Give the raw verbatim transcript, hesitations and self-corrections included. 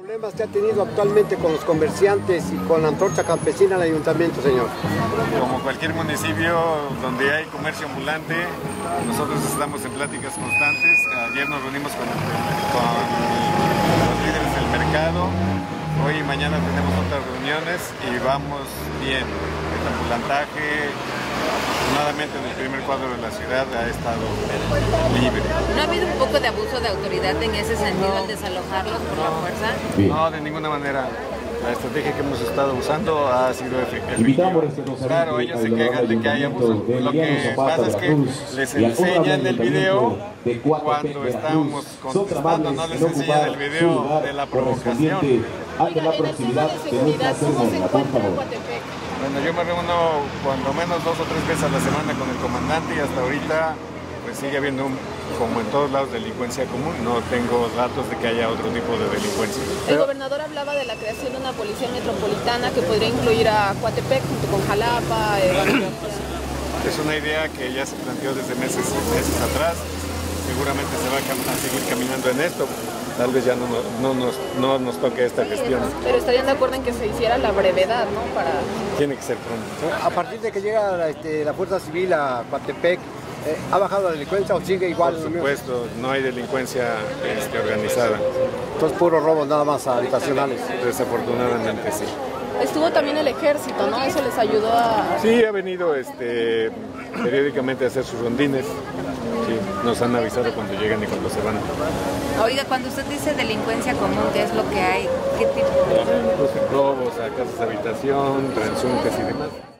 ¿Problemas que ha tenido actualmente con los comerciantes y con la antorcha campesina del ayuntamiento, señor? Como cualquier municipio donde hay comercio ambulante, nosotros estamos en pláticas constantes. Ayer nos reunimos con, con los líderes del mercado. Hoy y mañana tenemos otras reuniones y vamos bien. El ambulantaje, afortunadamente en el primer cuadro de la ciudad, ha estado libre. ¿No ha habido un poco de abuso de autoridad en ese sentido no. al desalojarlos por la fuerza? No, de ninguna manera. La estrategia que hemos estado usando ha sido efectiva. Claro, ellos se quejan de que hay abuso. Lo que pasa es que les enseñan el video cuando estamos contestando, no les enseñan el video de la provocación. Ante la proximidad de nuestra ceremonia, por favor. Bueno, yo me reúno cuando menos dos o tres veces a la semana con el comandante y hasta ahorita pues sigue habiendo, un, como en todos lados, delincuencia común. No tengo datos de que haya otro tipo de delincuencia. El gobernador hablaba de la creación de una policía metropolitana que podría incluir a Coatepec junto con Jalapa. Eh, es una idea que ya se planteó desde meses, meses atrás. Seguramente se va a seguir caminando en esto. Tal vez ya no, no, nos, no nos toque esta gestión. Pero estarían de acuerdo en que se hiciera la brevedad, ¿no? Para... Tiene que ser pronto. A partir de que llega este, la Fuerza Civil a Coatepec, eh, ¿ha bajado la delincuencia o sigue igual? Por supuesto, no hay delincuencia este, organizada. Entonces puros robos nada más habitacionales. Desafortunadamente sí. Estuvo también el ejército, ¿no? Eso les ayudó a... Sí, ha venido este, periódicamente a hacer sus rondines. Sí, nos han avisado cuando llegan y cuando se van. Oiga, cuando usted dice delincuencia común, ¿qué es lo que hay? ¿Qué tipo? Los robos a casas de habitación, transuntes y demás.